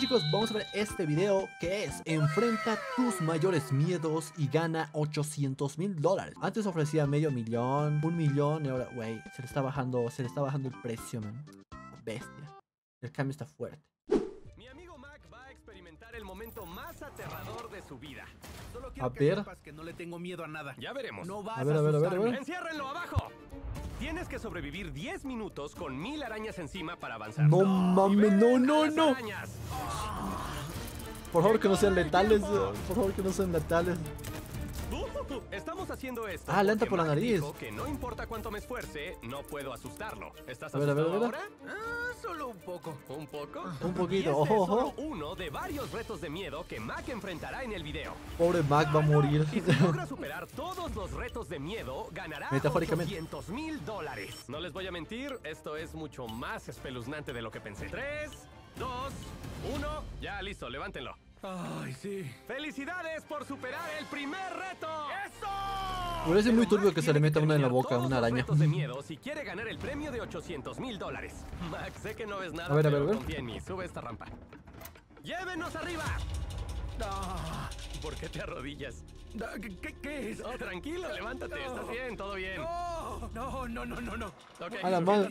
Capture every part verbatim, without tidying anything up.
chicos, vamos a ver este video que es enfrenta tus mayores miedos y gana ochocientos mil dólares. Antes ofrecía medio millón, un millón y ahora, güey, se le está bajando, se le está bajando el precio, man. Bestia. El cambio está fuerte. Mi amigo Mac va a experimentar el momento más aterrador de su vida. Solo quiero A que ver. sepas que no le tengo miedo a nada. Ya veremos. No vas A ver, a ver, a ver, a ver. ¡Enciérrenlo abajo! Tienes que sobrevivir diez minutos con mil arañas encima para avanzar. No mames, no, no, ¡Las no. arañas! Por favor que no sean letales, por favor que no sean letales. Uh, estamos haciendo esto. Ah, le entra porque por la Mac nariz. dijo que no importa cuánto me esfuerce, no puedo asustarlo. ¿Estás A ver, a ver, asustado a ver. ahora? Ah, solo un poco. ¿Un poco? Un poquito, Y este ojo, es ojo. solo uno de varios retos de miedo que Mac enfrentará en el video. Pobre Mac va a morir. Y si logra superar todos los retos de miedo, ganará Metafóricamente. ochocientos mil dólares. No les voy a mentir, esto es mucho más espeluznante de lo que pensé. Tres, dos, uno, ya listo, levántenlo. Ay, sí. ¡Felicidades por superar el primer reto! ¡Eso! Parece muy turbio que se le meta una en la boca, Todos una los araña. retos de miedo si quiere ganar el premio de ochocientos mil dólares. Max, sé que no ves nada, A ver, a ver, pero a ver. confía en mí. Sube esta rampa. ¡Llévenos arriba! Ah, ¿Por qué te arrodillas? da- ¿Qué, qué, qué es? Oh, tranquilo, levántate. Estás bien, todo bien. No, no, no, no, no, no. Ok, A la ok, madre.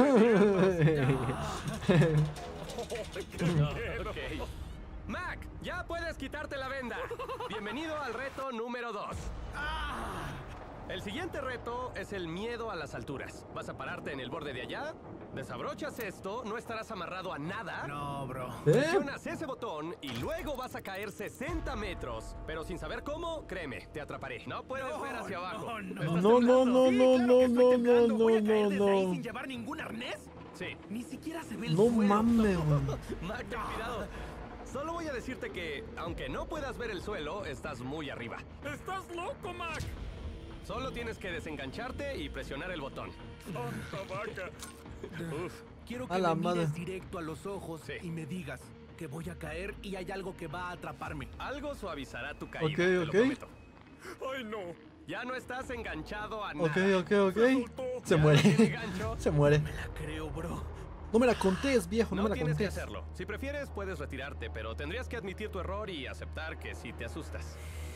Ok. Mac, ya puedes quitarte la venda. Bienvenido al reto número dos. El siguiente reto es el miedo a las alturas. Vas a pararte en el borde de allá, desabrochas esto, no estarás amarrado a nada. No, bro. ¿Eh? Presionas ese botón y luego vas a caer sesenta metros. Pero sin saber cómo, créeme, te atraparé. No puedes No, ver hacia abajo. no, no. ¿Estás No, no, temblando? no, Sí, no, claro no, que estoy no, temblando. no, ¿Voy a no, caer desde ahí no. sin llevar ningún arnés? Sí. Ni siquiera se ve el No suelo. mames, güey. Mac, ten cuidado. Solo voy a decirte que, aunque no puedas ver el suelo, estás muy arriba. ¡Estás loco, Mac! Solo tienes que desengancharte y presionar el botón. ¡Santa vaca! Uf. Quiero A que la me madre. mires directo a los ojos Sí. y me digas que voy a caer y hay algo que va a atraparme. Algo suavizará tu caída, Ok, te ok. lo prometo. ¡Ay, no! Ya no estás enganchado a Ok, nada. ok, ok. Se Ya no muere. tiene gancho. Se muere. Me la creo, bro. No me la contés, viejo, no, No me la tienes que contés. hacerlo. Si prefieres, puedes retirarte, pero tendrías que admitir tu error y aceptar que sí te asustas.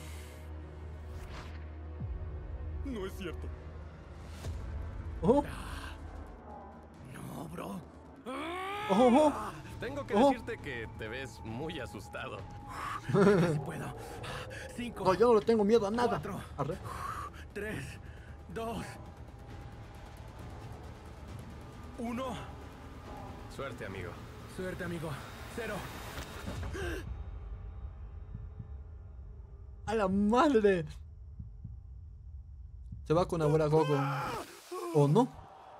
No es cierto. Ojo, No, bro. ojo, ojo. Tengo que Oh. decirte que te ves muy asustado. Si puedo. Cinco, No, yo no le tengo miedo a nada. Cuatro. Arre. tres, dos, uno. Suerte, amigo. Suerte, amigo. Cero. A la madre. Se va con abuela Coco. ¿O no?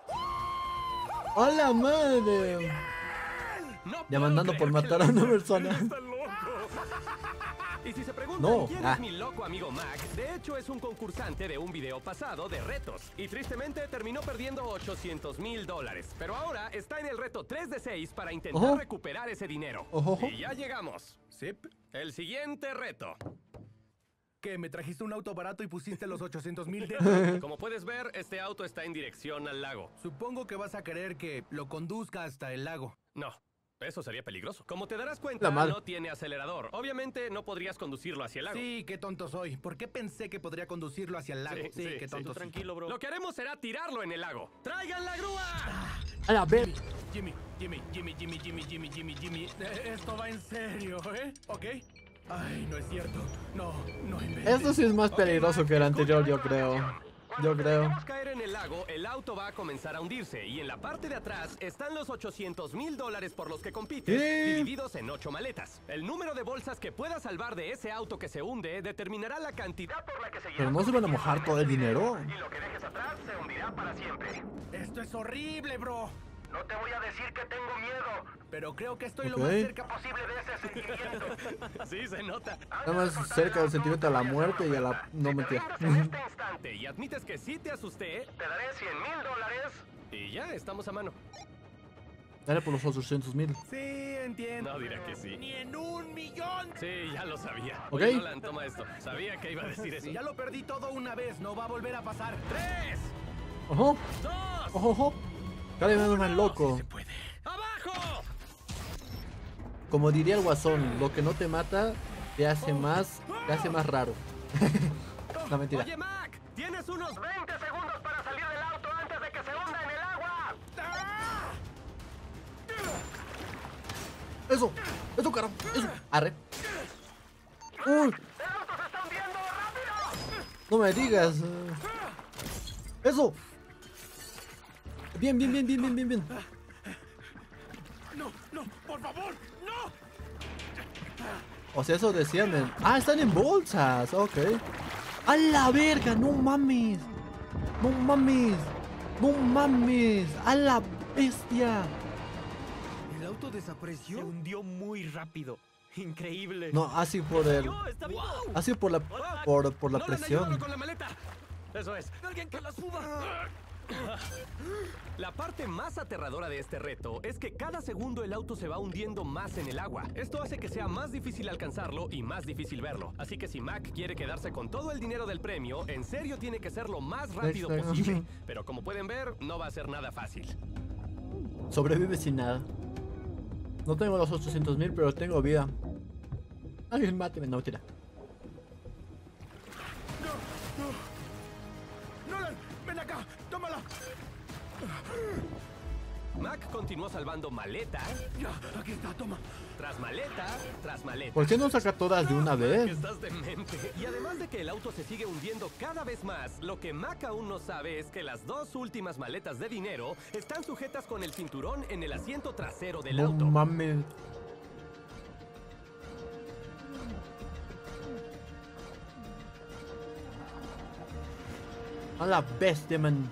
A la madre. No puedo Demandando por creer que matar a lo una hice. persona. Está loco. Y si se preguntan No, quién ah. es mi loco amigo Mac, de hecho es un concursante de un video pasado de retos. Y tristemente terminó perdiendo ochocientos mil dólares. Pero ahora está en el reto tres de seis para intentar Ojo. recuperar ese dinero. Ojo, ojo. Y ya llegamos. Sip. El siguiente reto. ¿Qué? ¿Me trajiste un auto barato y pusiste los ochocientos mil de... Como puedes ver, este auto está en dirección al lago. Supongo que vas a querer que lo conduzca hasta el lago. No, eso sería peligroso. Como te darás La cuenta, madre. no tiene acelerador. Obviamente no podrías conducirlo hacia el lago. Sí, qué tonto soy. ¿Por qué pensé que podría conducirlo hacia el lago? Sí, qué tonto soy. Tranquilo, bro. Lo que haremos será tirarlo en el lago. ¡Traigan la grúa! A la ver. Jimmy, Jimmy, Jimmy, Jimmy, Jimmy, Jimmy, Jimmy, Jimmy. Eh, Esto va en serio, ¿eh? ¿Ok? Ay, no es cierto. No, no inventes. Esto sí es más peligroso que el anterior, yo creo. Yo Cuando creo. dejemos caer en el lago, el auto va a comenzar a hundirse y en la parte de atrás están los ochocientos mil dólares por los que compites, ¿Qué? divididos en ocho maletas. El número de bolsas que puedas salvar de ese auto que se hunde determinará la cantidad por la que se Pero no se van a mojar todo el dinero. y lo que dejes atrás se hundirá para siempre. Esto es horrible, bro. No te voy a decir que tengo miedo. Pero creo que estoy Ok. lo más cerca Posible de ese sentimiento. Sí, se nota. Está más cerca del sentimiento a la muerte y a la... No mentira. En este instante y admites que sí te asusté, te daré cien mil dólares y ya estamos a mano. Dale por los ochocientos mil. Sí, entiendo. No dirá que sí. ¡Ni en un millón! Sí, ya lo sabía. Ok. Oye, Nolan, toma esto. Sabía que iba a decir eso. Ya lo perdí todo una vez, no va a volver a pasar. ¡Tres! Ojo, ¡Dos! ojo, ojo. Cada vez más loco. Se puede. ¡Abajo! Como diría el Guasón, lo que no te mata te hace más, te hace más raro. No, mentira. Oye, Mac, tienes unos veinte segundos para salir del auto antes de que se hunda en el agua. Eso, eso, carajo, eso. Arre. Uy, ¡El auto se está hundiendo! ¡Rápido! no me digas. Eso. Bien, bien, bien, bien, bien, bien, bien. No, no, por favor, no. O sea, eso decían. en- Ah, están en bolsas. Ok. ¡A la verga! ¡No mames! ¡No mames! ¡No mames! ¡A la bestia! ¿El auto desapareció? Se hundió muy rápido. Increíble. No, así por el. ¡Yo, está vivo! Así por la. Por, por la ¡No le han presión. ayudado con la maleta! Eso es. ¡Alguien que la suba! La parte más aterradora de este reto es que cada segundo el auto se va hundiendo más en el agua. Esto hace que sea más difícil alcanzarlo y más difícil verlo. Así que si Mac quiere quedarse con todo el dinero del premio, en serio tiene que ser lo más rápido Exacto. posible. Pero como pueden ver, no va a ser nada fácil. Sobrevive sin nada. No tengo los ochocientos mil, pero tengo vida. Alguien máteme, no, tira. ¡Nolan! ¡Ven acá! ¡Tómala! Mac continuó salvando maleta Ya, aquí está, toma. tras maleta tras maleta. ¿Por qué no saca todas de una Mac, vez? estás demente. Y además de que el auto se sigue hundiendo cada vez más, lo que Mac aún no sabe es que las dos últimas maletas de dinero están sujetas con el cinturón en el asiento trasero del No auto. mames. A la bestia, man.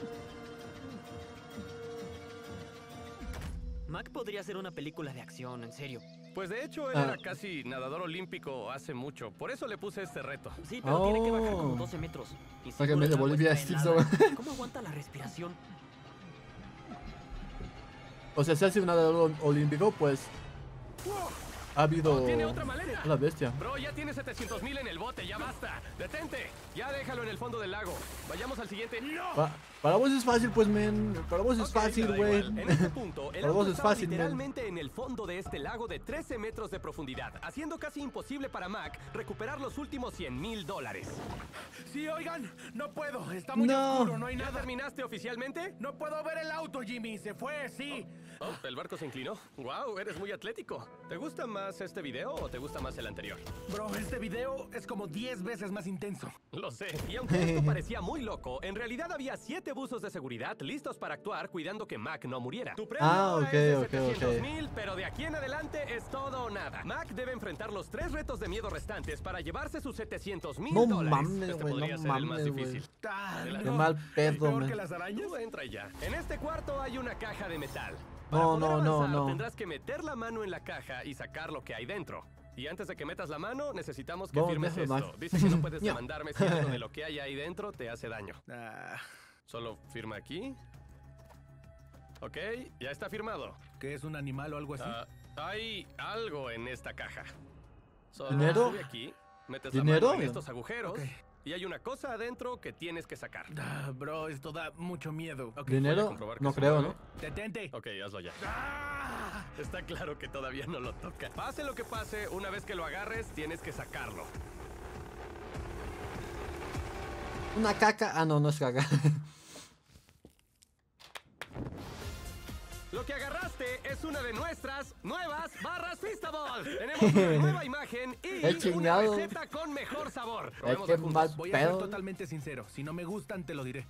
Mac podría hacer una película de acción, en serio. Pues de hecho él Ah. era casi nadador olímpico hace mucho, por eso le puse este reto. Sí, pero tiene que bajar como Oh. doce metros. Y Sácame seguro de el agua Bolivia, está Steve helada. ¿Cómo aguanta la respiración? O sea, si hace un nadador olímpico, pues. Ha habido. Oh, tiene otra maleta. A la bestia. Bro, ya tiene setecientos mil en el bote, ya basta. Detente, ya déjalo en el fondo del lago. Vayamos al siguiente. Pa- para vos es fácil, pues, men. Para vos es Ok, fácil, me da güey. igual. En este punto, el Para vos auto es estaba fácil, men. literalmente en el fondo de este lago de trece metros de profundidad, haciendo casi imposible para Mac recuperar los últimos cien mil dólares. Sí, oigan, no puedo. Está muy No. oscuro, no hay ¿Ya nada. terminaste oficialmente? No puedo ver el auto, Jimmy. Se fue, sí. Oh, el barco se inclinó. Wow, eres muy atlético. ¿Te gusta más este video o te gusta más el anterior? Bro, este video es como diez veces más intenso. Lo sé. Y aunque esto parecía muy loco, en realidad había siete buzos de seguridad listos para actuar cuidando que Mac no muriera. Tu premio Ah, ahora ok, es de ok, setecientos ok. mil, pero de aquí en adelante es todo o nada. Mac debe enfrentar los tres retos de miedo restantes para llevarse sus setecientos mil No dólares. mames, Este güey, podría no ser el más mames, güey. difícil. Ah, Qué no. mal pedo, ¿Peor man. que las arañas? Tú entra ya. En este cuarto hay una caja de metal. No, Para poder no, no, avanzar, no. Tendrás que meter la mano en la caja y sacar lo que hay dentro. Y antes de que metas la mano, necesitamos que No, firmes déjalo, esto. Mac. Dice que no puedes Ya. demandarme si algo de lo que hay ahí dentro te hace daño. Ah, Solo firma aquí. Ok, ya está firmado. ¿qué es un animal o algo así? Ah, hay algo en esta caja. Solo ¿Dinero? sube aquí, metes ¿Dinero? la mano en estos agujeros Ok. y hay una cosa adentro que tienes que sacar. Ah, bro, esto da mucho miedo. Ok, Voy a ¿Dinero? comprobar que No se creo, mueve. ¿no? detente. Ok, hazlo ya. Ah, Está claro que todavía no lo toca. Pase lo que pase, una vez que lo agarres, tienes que sacarlo. Una caca. Ah, no, no es caca. Lo que agarraste es una de nuestras nuevas barras Feastable. Tenemos una nueva imagen y ¡Qué una chingado! receta con mejor sabor. Es Probémosla que juntos. mal voy a ser pedo. totalmente sincero. Si no me gustan, te lo diré.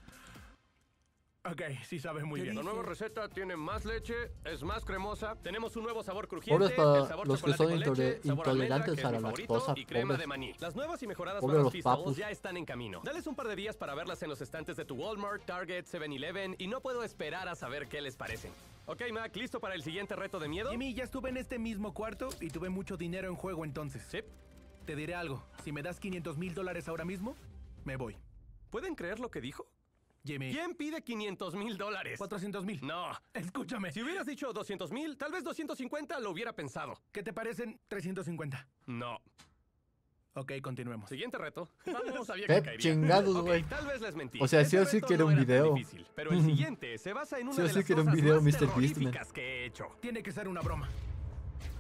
Ok, sí sabe muy bien. La nueva receta tiene más leche, es más cremosa. Tenemos un nuevo sabor crujiente, Pobres para el sabor los que chocolate son con leche, intole- sabor almendra, intolerantes que es a mi la favorito, lactosa, y crema pobres. de maní. Las nuevas y mejoradas Pobres barras los Feastables papus. ya están en camino. Dales un par de días para verlas en los estantes de tu Walmart, Target, seven eleven y no puedo esperar a saber qué les parecen. Ok, Mac, ¿listo para el siguiente reto de miedo? Jimmy, ya estuve en este mismo cuarto y tuve mucho dinero en juego entonces. Sí. Te diré algo. Si me das quinientos mil dólares ahora mismo, me voy. ¿Pueden creer lo que dijo? Jimmy. ¿Quién pide quinientos mil dólares? cuatrocientos mil. No. Escúchame. Si hubieras dicho doscientos mil, tal vez doscientos cincuenta lo hubiera pensado. ¿Qué te parecen trescientos cincuenta? No. Ok, continuemos. Siguiente reto. Vamos, sabía Qué que caería. chingados, Ok, güey. tal vez les mentí. O sea, sí Ese o sí reto quiero no un era tan video. difícil, pero el siguiente se basa en una Sí o de sí las quiero un cosas video, más mister Beast, man. terroríficas que he hecho. Tiene que ser una broma.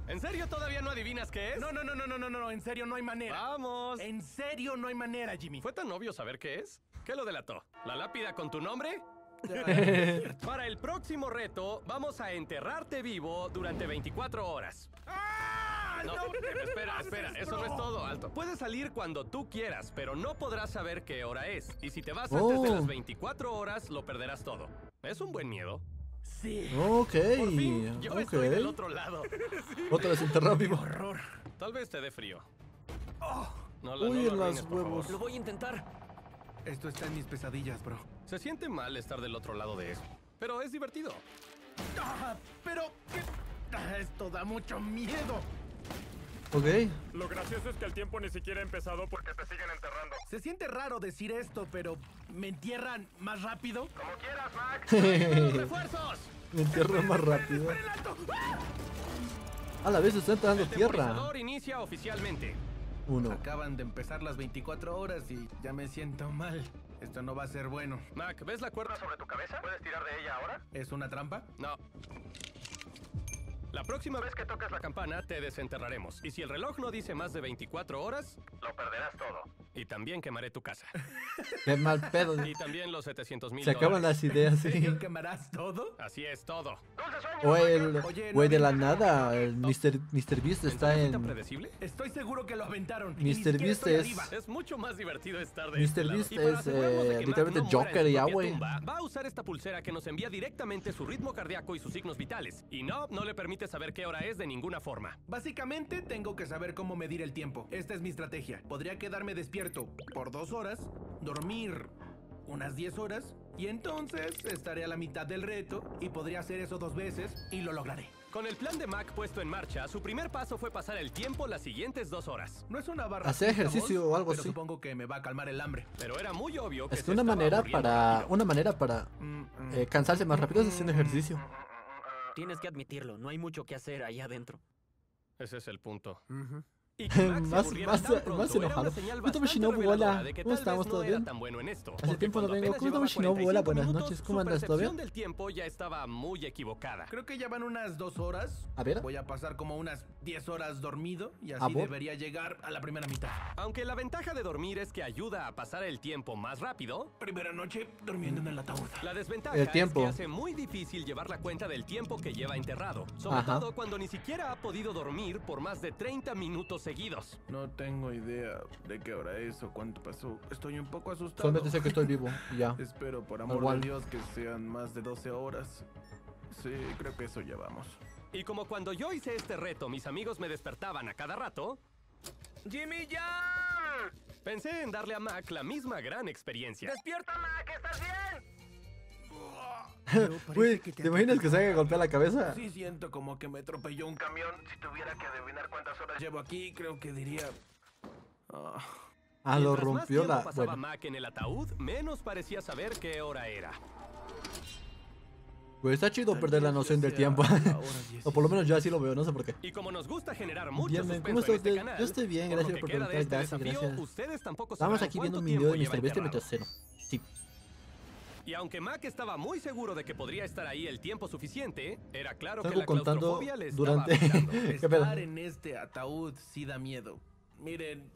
¿En serio todavía no adivinas qué es? No, no, no, no, no, no, no, en serio no hay manera. ¡Vamos! En serio no hay manera, Jimmy. ¿Fue tan obvio saber qué es? ¿Qué lo delató? ¿La lápida con tu nombre? Para el próximo reto, vamos a enterrarte vivo durante veinticuatro horas. ¡Ah! No, espera, espera, eso no es todo, alto. Puedes salir cuando tú quieras, pero no podrás saber qué hora es. Y si te vas antes de Oh. las veinticuatro horas, lo perderás todo. Es un buen miedo. Sí. Ok, Por fin, yo ok. estoy del otro lado. Otra vez enterrado ¡Qué vivo. horror! Tal vez te dé frío. Oh, No, la- Uy, no lo en las arruines, por favor. huevos. Lo voy a intentar. esto está en mis pesadillas, bro. Se siente mal estar del otro lado de eso, pero es divertido. Ah, pero ¿qué? Ah, esto da mucho miedo. Ok. Lo gracioso es que el tiempo ni siquiera ha empezado porque te siguen enterrando. Se siente raro decir esto, pero ¿me entierran más rápido? Como quieras, Mac. ¡Refuerzos! Me entierro más rápido. ¡Espera el alto! ¡Ah! A la vez está entrando El tierra. temporizador inicia oficialmente. Uno. Acaban de empezar las veinticuatro horas y ya me siento mal. Esto no va a ser bueno. Mac, ¿ves la cuerda sobre tu cabeza? ¿Puedes tirar de ella ahora? ¿Es una trampa? No. La próxima vez que toques la campana, te desenterraremos. Y si el reloj no dice más de veinticuatro horas, lo perderás todo. Y también quemaré tu casa. Qué mal pedo. Y también los setecientos mil Se acaban dólares. las ideas, ¿En sí. serio quemarás todo? Así es todo. O el Oye, güey no de la vi- nada, el mister mister Beast está ¿Entonces tan en. predecible? Estoy seguro que lo aventaron. y ni mister siquiera Beast estoy es- arriba. Es mucho más divertido estar de mister este lado. Beast Y para es, asegurarnos de eh, que Mac literalmente no muera en Joker su ya, propia güey. tumba, va a usar esta pulsera que nos envía directamente su ritmo cardíaco y sus signos vitales. Y no, no le permite saber qué hora es de ninguna forma. Básicamente, tengo que saber cómo medir el tiempo. Esta es mi estrategia. Podría quedarme despierto por dos horas, dormir unas diez horas, y entonces estaré a la mitad del reto y podría hacer eso dos veces y lo lograré. Con el plan de Mac puesto en marcha, su primer paso fue pasar el tiempo las siguientes dos horas. No es una barra. Hacer fija, ejercicio boss, o algo pero así. supongo que me va a calmar el hambre. Pero era muy obvio que Es se que una estaba manera aburriendo para. rápido. Una manera para Mm, mm. eh, cansarse más rápido es haciendo ejercicio. Tienes que admitirlo, no hay mucho que hacer ahí adentro. Ese es el punto. Ujú. Y que Mac se Más- aburriera más- tan pronto más era una enojado. señal ¿Cómo estás, bastante Shinobu? reveladora Hola. de que ¿Cómo tal estamos? vez ¿Todo no era bien? tan bueno en esto. Hace Porque tiempo no cuando vengo. apenas ¿Cómo llevaba estamos, Shinobu? Hola, cuarenta y cinco buenas minutos, noches. ¿Cómo su andas? ¿Todo bien? percepción del tiempo ya estaba muy equivocada. Creo que ya van unas dos horas. A ver. Voy a pasar como unas diez horas dormido y ¿A así vos? debería llegar a la primera mitad. Aunque la ventaja de dormir es que ayuda a pasar el tiempo más rápido, Primera noche durmiendo en el ataúd. la desventaja El tiempo. es que hace muy difícil llevar la cuenta del tiempo que lleva enterrado. Sobre Ajá. todo cuando ni siquiera ha podido dormir por más de treinta minutos seguidos. No tengo idea de qué hora es o cuánto pasó. Estoy un poco asustado. Solamente sé que estoy vivo y ya. Espero, por amor Igual. de Dios, que sean más de doce horas. Sí, creo que eso ya vamos. Y como cuando yo hice este reto, mis amigos me despertaban a cada rato, ¡Jimmy, ya! pensé en darle a Mac la misma gran experiencia. ¡Despierta, Mac! ¿Estás bien? Güey, ¿te imaginas que se haga golpear la cabeza? Sí siento como que me atropelló un camión. Si tuviera que adivinar cuántas horas llevo aquí, creo que diría... Ah, Ah, lo Mientras más rompió tiempo la. pasaba Bueno, Mac en el ataúd, menos parecía saber qué hora era. güey, está chido tal perder la vez noción ya del sea tiempo. la hora O por lo menos diecisiete. yo así lo veo, no sé por qué. Y como nos gusta generar mucho Bien, men, suspenso ¿cómo está en este usted? canal, Yo estoy bien, por lo gracias que por queda de preguntar, este gracias, desafío, gracias. ustedes tampoco Estamos sabrán aquí viendo un cuánto video de tiempo mister lleva Beast enterrado. Metro Cero. Sí. Y aunque Mac estaba muy seguro de que podría estar ahí el tiempo suficiente, era claro Estaba que la contando claustrofobia le durante- estaba afectando. ¿Qué pedo? Estar en este ataúd sí da miedo. Miren...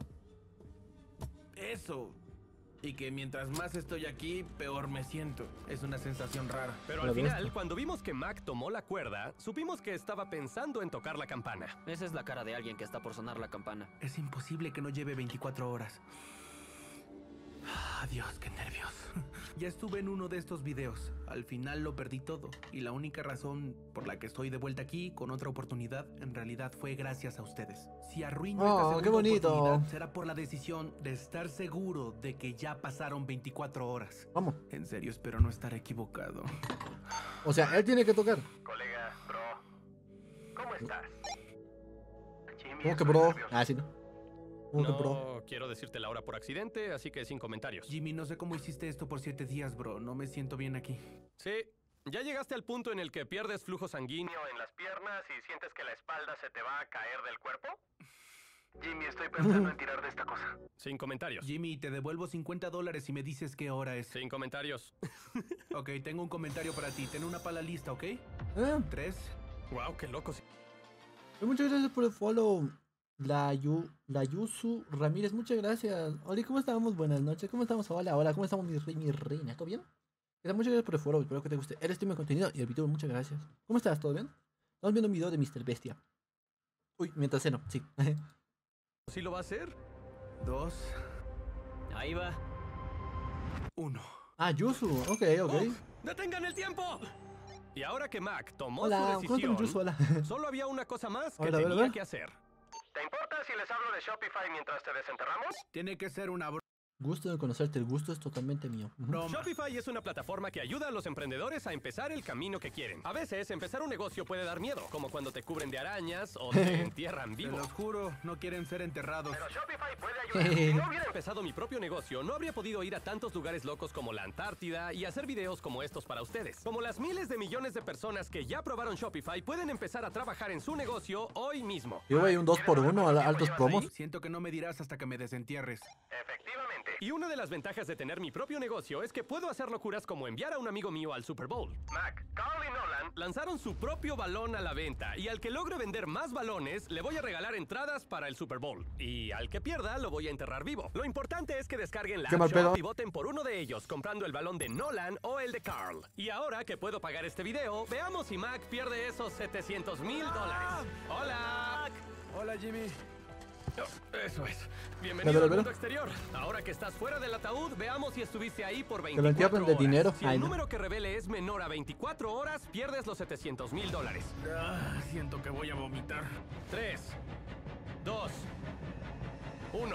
Eso. Y que mientras más estoy aquí, peor me siento. Es una sensación rara. Pero La al final, bestia. cuando vimos que Mac tomó la cuerda, supimos que estaba pensando en tocar la campana. Esa es la cara de alguien que está por sonar la campana. Es imposible que no lleve veinticuatro horas. Ah, Dios, qué nervios. Ya estuve en uno de estos videos. Al final lo perdí todo. Y la única razón por la que estoy de vuelta aquí con otra oportunidad, en realidad fue gracias a ustedes. Si arruino Oh, esta segunda qué bonito. oportunidad, será por la decisión de estar seguro de que ya pasaron veinticuatro horas. Vamos. En serio, espero no estar equivocado. O sea, él tiene que tocar. Colega, bro, ¿cómo estás? ¿Cómo que bro? Ah, sí, ¿no? ¿Cómo que bro? No quiero decirte la hora por accidente, así que sin comentarios. Jimmy, no sé cómo hiciste esto por siete días, bro. No me siento bien aquí. Sí, ¿ya llegaste al punto en el que pierdes flujo sanguíneo en las piernas y sientes que la espalda se te va a caer del cuerpo? Jimmy, estoy pensando en tirar de esta cosa. Sin comentarios. Jimmy, te devuelvo cincuenta dólares si me dices qué hora es. Sin comentarios. Ok, tengo un comentario para ti. Ten una pala lista, ¿ok? Ah, Tres, Wow, qué loco. sí. Muchas gracias por el follow. La, Yu, la Yusu Ramírez, muchas gracias. Hola, ¿cómo estamos? Buenas noches. ¿Cómo estamos? Hola, hola. ¿Cómo estamos, mi rey, mi reina? ¿Todo bien? Muchas gracias por el follow. Espero que te guste el stream de contenido y el video. Muchas gracias. ¿Cómo estás? ¿Todo bien? Estamos viendo un video de mister Bestia. Uy, mientras ceno, sí. ¿Sí lo va a hacer? Dos, Ahí va. uno. Ah, Yusu. Ok, ok. ¡Uf! ¡Detengan el tiempo! Y ahora que Mac tomó Hola, su ¿cómo decisión, estás, Yusu? Hola. solo había una cosa más que A ver, a ver, a tenía ver. que hacer. ¿Te importa si les hablo de Shopify mientras te desenterramos? Tiene que ser una bro- Gusto de conocerte. El gusto es totalmente mío. Ujú. broma. Shopify es una plataforma que ayuda a los emprendedores a empezar el camino que quieren. A veces, empezar un negocio puede dar miedo, como cuando te cubren de arañas o te entierran Te vivo. los juro, no quieren ser enterrados. Pero Shopify puede ayudar. Si no hubiera empezado mi propio negocio, no habría podido ir a tantos lugares locos como la Antártida y hacer videos como estos para ustedes. Como las miles de millones de personas que ya probaron Shopify pueden empezar a trabajar en su negocio hoy mismo. Yo voy un dos por uno a altos promos. Siento que no me dirás hasta que me desentierres. Efectivamente. Y una de las ventajas de tener mi propio negocio es que puedo hacer locuras como enviar a un amigo mío al Super Bowl. Mac, Carl y Nolan Lanzaron su propio balón a la venta y al que logre vender más balones le voy a regalar entradas para el Super Bowl. Y al que pierda lo voy a enterrar vivo. Lo importante es que descarguen la Qué mal app pedo. y voten por uno de ellos comprando el balón de Nolan o el de Carl. Y ahora que puedo pagar este video, veamos si Mac pierde esos setecientos mil dólares. ¡Hola! Hola, Jimmy. Oh, eso es. A Bienvenido ver, a al ver. mundo exterior. Ahora que estás fuera del ataúd, veamos si estuviste ahí por lo veinticuatro entierren de horas. dinero. Si Ay, el no. número que revele es menor a veinticuatro horas, pierdes los setecientos mil dólares. Ah, siento que voy a vomitar. tres, dos, uno.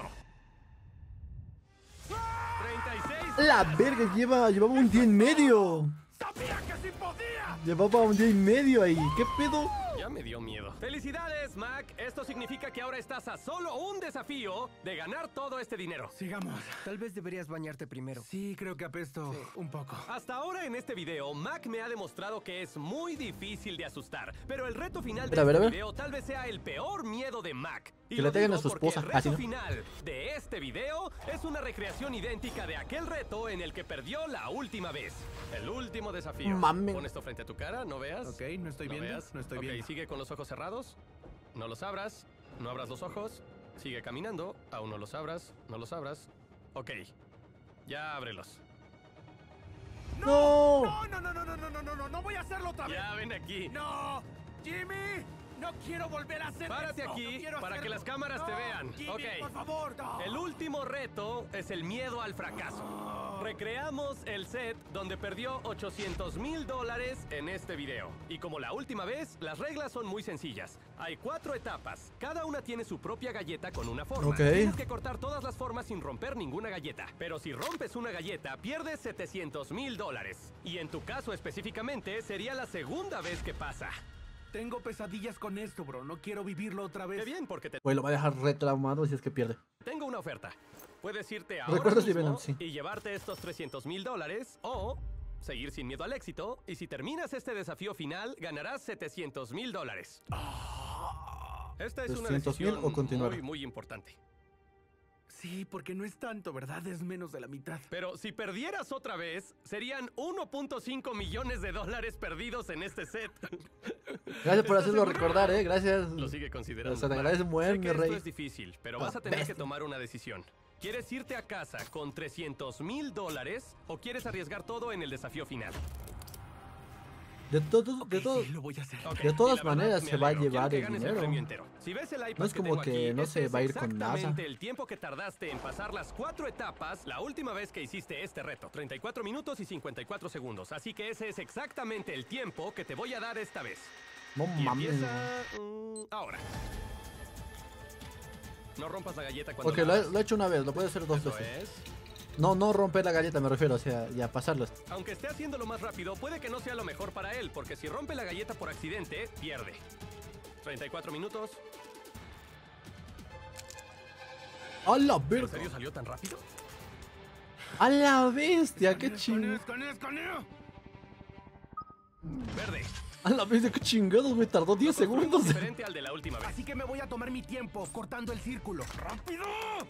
treinta y seis. La verga, lleva, llevaba un día y medio. ¡Sabía que sí podía! Llevaba un día y medio ahí. ¿Qué pedo? Ya me dio miedo. ¡Felicidades, Mac! Esto significa que ahora estás a solo un desafío de ganar todo este dinero. Sigamos. Tal vez deberías bañarte primero. Sí, creo que apesto un poco. Hasta ahora en este video, Mac me ha demostrado que es muy difícil de asustar, pero el reto final de A ver, a este ver. video tal vez sea el peor miedo de Mac. Y Que lo le peguen digo a su porque esposa. el Ah, reto ¿sí, no? final de este video es una recreación idéntica de aquel reto en el que perdió la última vez. El último desafío. Mame. Pon esto frente a tu cara, ¿no veas? Ok, no estoy ¿No viendo. veas? No estoy Ok, viendo. sigue con los ojos cerrados. No los abras. No abras los ojos. Sigue caminando. Aún no los abras. No los abras. Ok. Ya ábrelos. No. No, no, no, no, no, no, no, no, no, no voy a hacerlo otra vez. Ya ven aquí. No, Jimmy, no quiero volver a hacer Párate esto. aquí No quiero para que hacerlo. las cámaras te No, vean. Jimmy, Ok. por favor, no. El último reto es el miedo al fracaso. Recreamos el set donde perdió ochocientos mil dólares en este video. Y como la última vez, las reglas son muy sencillas. Hay cuatro etapas. Cada una tiene su propia galleta con una forma. Ok. Tienes que cortar todas las formas sin romper ninguna galleta. Pero si rompes una galleta, pierdes setecientos mil dólares. Y en tu caso específicamente, sería la segunda vez que pasa. Tengo pesadillas con esto, bro. No quiero vivirlo otra vez. Qué bien, porque te Güey, lo va a dejar retraumado si es que pierde. tengo una oferta. Puedes irte ahora Recuerdas mismo Venom, sí. y llevarte estos trescientos mil dólares o seguir sin miedo al éxito y si terminas este desafío final ganarás setecientos mil dólares. Esta es una ¿trescientos mil decisión o continuar? muy, muy importante. Sí, porque no es tanto, ¿verdad? Es menos de la mitad. Pero si perdieras otra vez, serían uno punto cinco millones de dólares perdidos en este set. Gracias por ¿Estás hacerlo seguro? recordar, eh. Gracias. Lo sigue considerando. Se te Mac. agradece un buen, Sé mi que esto rey. es difícil, pero La vas a tener que bestia. tomar una decisión. ¿Quieres irte a casa con trescientos mil dólares o quieres arriesgar todo en el desafío final? De, todo, de, todo, Sí, lo voy a hacer. Ok, De todas y la verdad, maneras me se va a alegro. llevar Quiero que el ganes dinero. premio entero. Si ves el iPad No es que como tengo que aquí, no este se es va a ir con exactamente NASA. el tiempo que tardaste en pasar las cuatro etapas la última vez que hiciste este reto. treinta y cuatro minutos y cincuenta y cuatro segundos. Así que ese es exactamente el tiempo que te voy a dar esta vez. No Y mames. empieza mm, ahora. No rompas la galleta cuando Ok, la lo he, abras. lo he hecho una vez, lo puedo hacer dos Eso veces. es. No, no romper la galleta, me refiero, o sea, ya pasarlo. Aunque esté haciéndolo más rápido, puede que no sea lo mejor para él, porque si rompe la galleta por accidente, pierde. treinta y cuatro minutos. ¡A la ¿En verga! serio salió tan rápido? ¡A la bestia! ¡Qué chingón! ¡Escaneo, escaneo! Verde. ¡A la bestia! ¡Qué chingados, güey! Tardó diez Lo construimos segundos. diferente al de la última vez. Así que me voy a tomar mi tiempo cortando el círculo. ¡Rápido!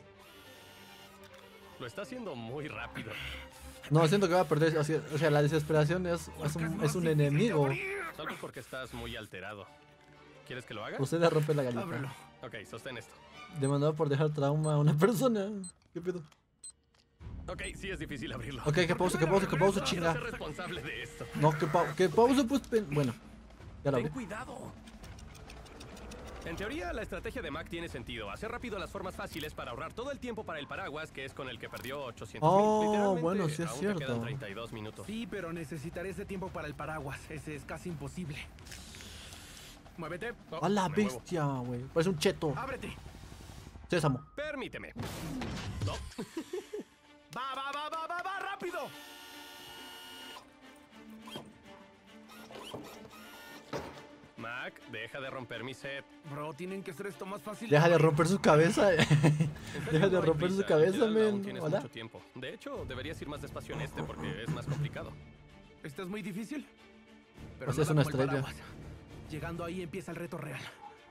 Lo está haciendo muy rápido. No, siento que va a perder. O sea, o sea, la desesperación es, es un, es un enemigo. Tal vez porque estás muy alterado. ¿Quieres que lo haga? Procede a romper la galleta. Ábrelo. Ok, sostén esto. Demandado por dejar trauma a una persona. ¿Qué pedo? Ok, sí es difícil abrirlo. Ok, que pause, que pause, que pause, No chinga. ser responsable de esto. No, que, pa que pause, pues. pen- Bueno, ya la Ten abrí. cuidado. En teoría, la estrategia de Mac tiene sentido. Hacer rápido las formas fáciles para ahorrar todo el tiempo para el paraguas, que es con el que perdió ochocientos mil. Oh, Literalmente, bueno, sí es aún te cierto. quedan treinta y dos minutos. Sí, pero necesitaré ese tiempo para el paraguas. Ese es casi imposible. Muévete. Oh, A la me muevo. bestia, güey. Parece un cheto. Ábrete. Sésamo. Permíteme. No. Va, va, va, va, va, va, rápido. Mac, deja de romper mi set. Bro, tienen que hacer esto más fácil. Deja de romper su cabeza. En serio, Deja de no hay romper su prisa. cabeza, Literal, aún men. tienes Hola. mucho tiempo. De hecho, deberías ir más despacio en este porque es más complicado. ¿Esto es muy difícil? Pero O sea, es nada una como el estrella. paraguas. Llegando ahí empieza el reto real.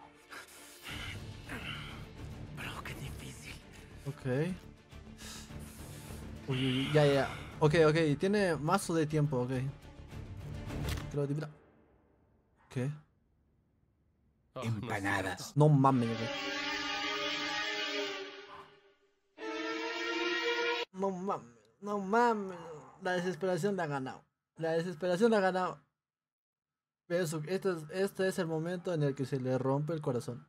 Bro, qué difícil. Ok. Uy, uy, uy, ya, ya. Ok, ok. Tiene mazo de tiempo, ok. Creo que... ¿Qué? Oh, Empanadas. No mames, güey. No mames, no mames. La desesperación la ha ganado. La desesperación la ha ganado. Eso, este es, este es el momento en el que se le rompe el corazón.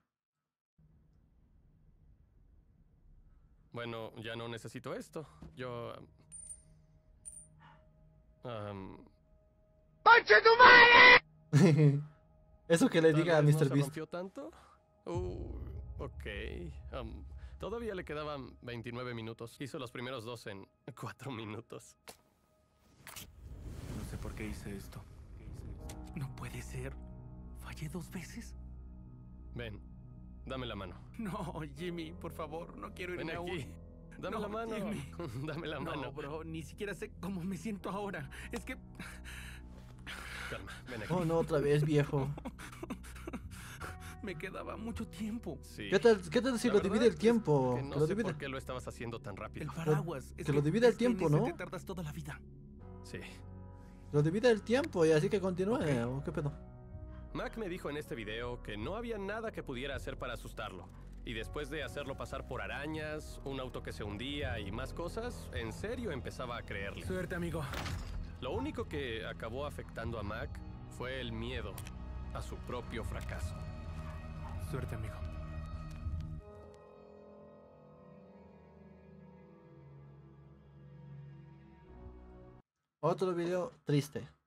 Bueno, ya no necesito esto. Yo... Um, Eso que le tal diga a vez mister ¿No se Beast. rompió tanto? Uh, ok. Um, todavía le quedaban veintinueve minutos. Hizo los primeros dos en cuatro minutos. No sé por qué hice esto. No puede ser. ¿Fallé dos veces? Ven, dame la mano. No, Jimmy, por favor, no quiero Ven irme aquí. aún. Dame No, la mano. Jimmy. Dame la mano. No, bro, ni siquiera sé cómo me siento ahora. Es que... Calma, ven aquí. Oh no, otra vez, viejo. me quedaba mucho tiempo. Sí. ¿Qué tal, qué tal si La lo verdad divide el es tiempo? que Que no lo sé divide. por qué lo estabas haciendo tan El rápido. paraguas. es que lo divida el es que en tiempo, ese ¿no? te tardas toda la vida. Sí. Lo divide el tiempo y así que continúe. Ok. ¿O qué pedo? Mac me dijo en este video que no había nada que pudiera hacer para asustarlo. Y después de hacerlo pasar por arañas, un auto que se hundía y más cosas, en serio empezaba a creerle. Suerte, amigo. Lo único que acabó afectando a Mac fue el miedo a su propio fracaso. Suerte, amigo. Otro video triste.